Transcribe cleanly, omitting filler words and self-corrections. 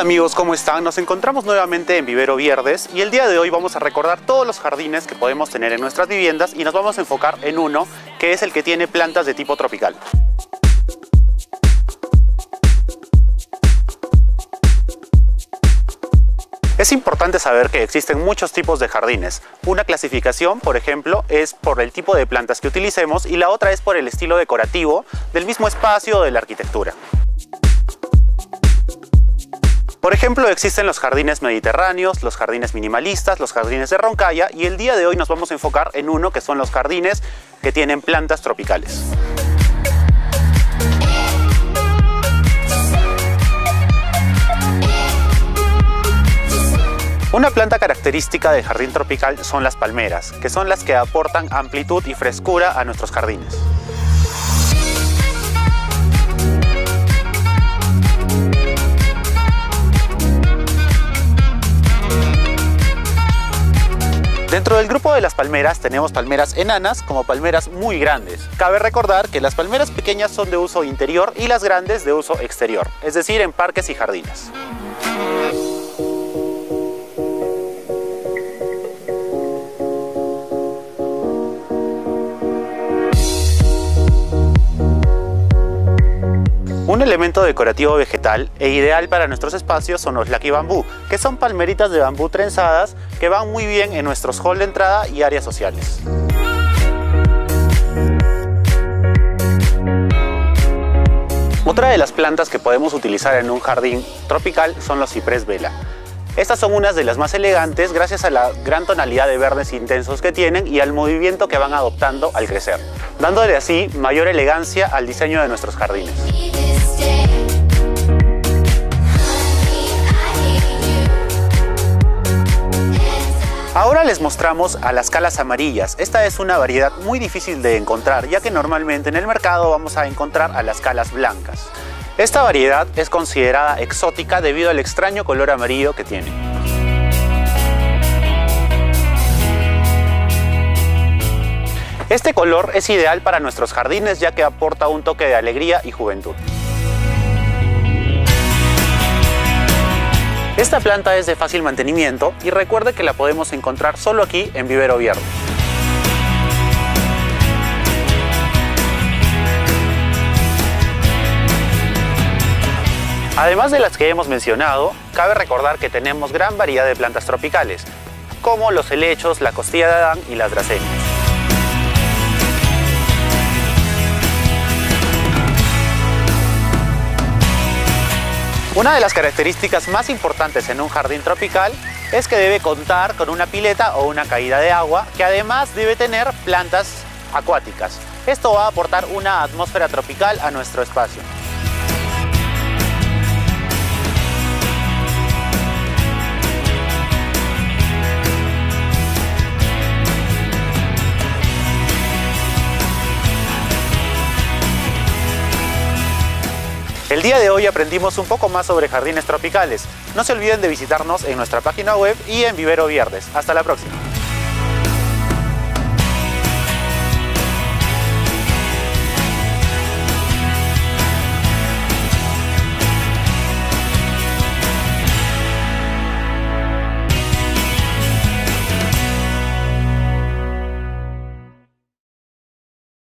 amigos, ¿cómo están? Nos encontramos nuevamente en Vivero Vierdes y el día de hoy vamos a recordar todos los jardines que podemos tener en nuestras viviendas y nos vamos a enfocar en uno que es el que tiene plantas de tipo tropical. Es importante saber que existen muchos tipos de jardines. Una clasificación, por ejemplo, es por el tipo de plantas que utilicemos y la otra es por el estilo decorativo del mismo espacio o de la arquitectura. Por ejemplo, existen los jardines mediterráneos, los jardines minimalistas, los jardines de Roncalla y el día de hoy nos vamos a enfocar en uno que son los jardines que tienen plantas tropicales. Una planta característica del jardín tropical son las palmeras, que son las que aportan amplitud y frescura a nuestros jardines. Dentro del grupo de las palmeras tenemos palmeras enanas como palmeras muy grandes. Cabe recordar que las palmeras pequeñas son de uso interior y las grandes de uso exterior, es decir, en parques y jardines. Un elemento decorativo vegetal e ideal para nuestros espacios son los Lucky Bambú, que son palmeritas de bambú trenzadas que van muy bien en nuestros halls de entrada y áreas sociales. Otra de las plantas que podemos utilizar en un jardín tropical son los ciprés vela. Estas son unas de las más elegantes gracias a la gran tonalidad de verdes intensos que tienen y al movimiento que van adoptando al crecer, dándole así mayor elegancia al diseño de nuestros jardines. Ahora les mostramos a las calas amarillas. Esta es una variedad muy difícil de encontrar, ya que normalmente en el mercado vamos a encontrar a las calas blancas. Esta variedad es considerada exótica debido al extraño color amarillo que tiene. Este color es ideal para nuestros jardines ya que aporta un toque de alegría y juventud. Esta planta es de fácil mantenimiento y recuerde que la podemos encontrar solo aquí en Vivero Vierdes. Además de las que hemos mencionado, cabe recordar que tenemos gran variedad de plantas tropicales, como los helechos, la costilla de Adán y las dracenias. Una de las características más importantes en un jardín tropical es que debe contar con una pileta o una caída de agua, que además debe tener plantas acuáticas. Esto va a aportar una atmósfera tropical a nuestro espacio. El día de hoy aprendimos un poco más sobre jardines tropicales. No se olviden de visitarnos en nuestra página web y en Vivero Vierdes. Hasta la próxima.